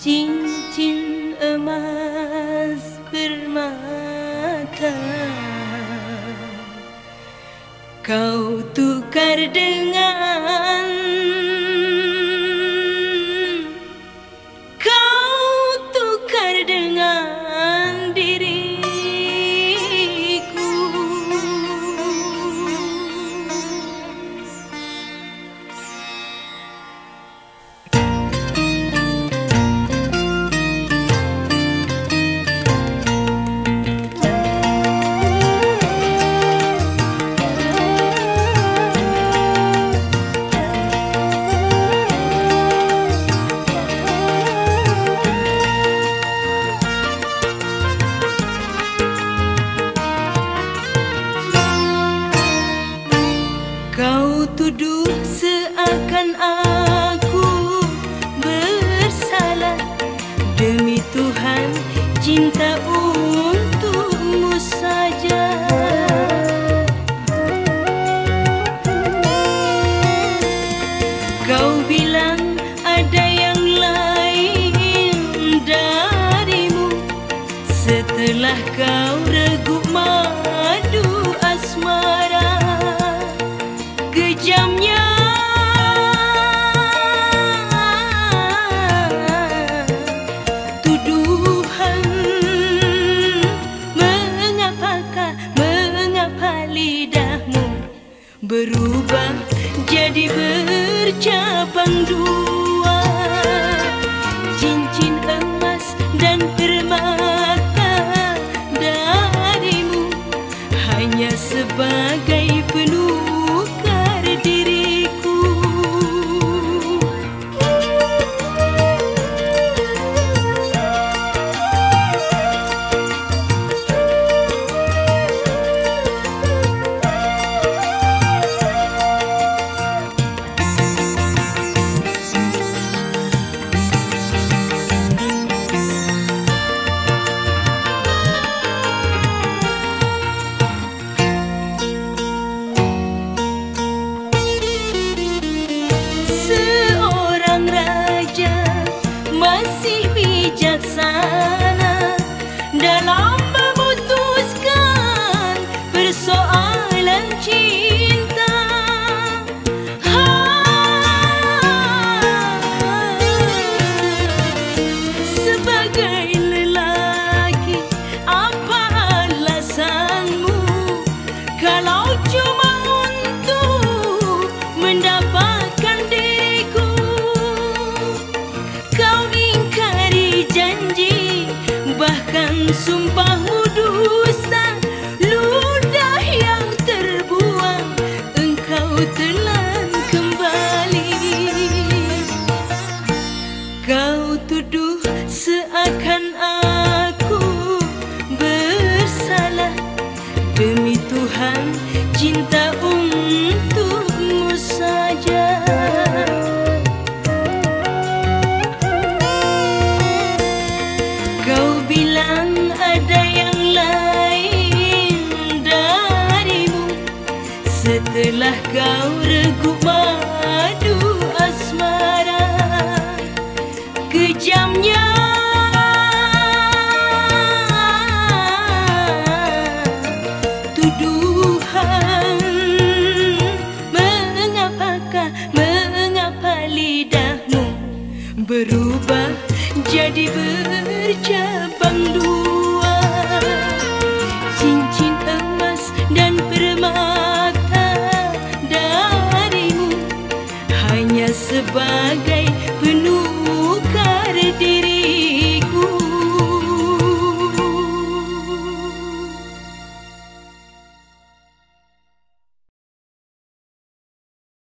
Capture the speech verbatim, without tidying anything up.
cincin emas permata kau tukar dengan kau tukar dengan diriku. Kau tuduh seakan aku bersalah. Demi Tuhan, cinta untukmu saja. Kau bilang ada yang lain darimu. Setelah kau reguk madu asmara, kejamnya tuduhan. Mengapakah, mengapa lidahmu berubah jadi bercabang dua? Cincin emas dan permata darimu hanya sebagai penukar diriku. Seorang raja masih bijaksana dalam memutuskan persoalan cinta. Ha, sebagai lelaki, apa alasanmu kalau cuma untuk mendapatkan diriku? Kau ingkari janji, bahkan sumpahmu dusta. Ludah yang terbuang engkau telan kembali. Kau tuduh seakan aku bersalah. Demi Tuhan, cinta untukmu saja. Kau bilang ada yang lain darimu. Setelah kau reguk madu asmara, kejamnya tuduhan. Mengapakah, mengapa lidahmu berubah jadi bercabang dua? Cincin emas dan permata darimu hanya sebagai